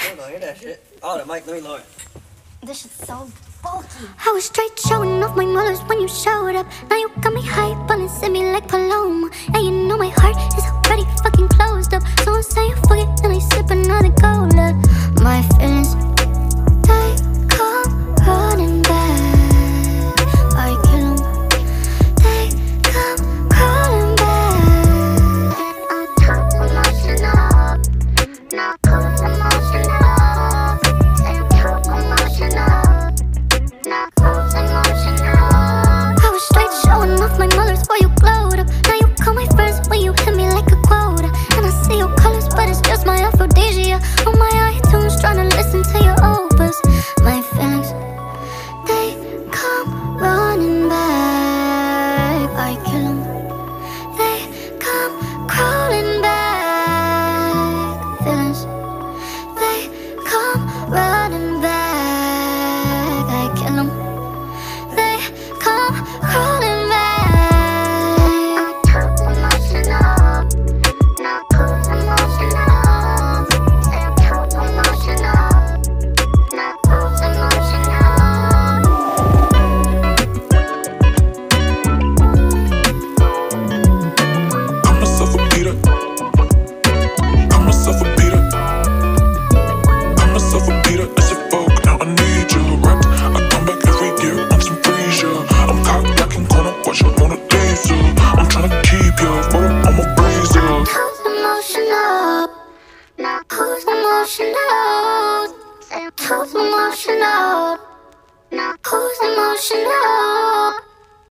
on, hear that shit. Oh, the mic, let me lower it. This shit's so bulky. I was straight showing off my molars when you showed up. Now you got me hype, balancing me like Paloma. And you know my heart is already fucking closed up. So I'm saying fuck it, and I sip another cup.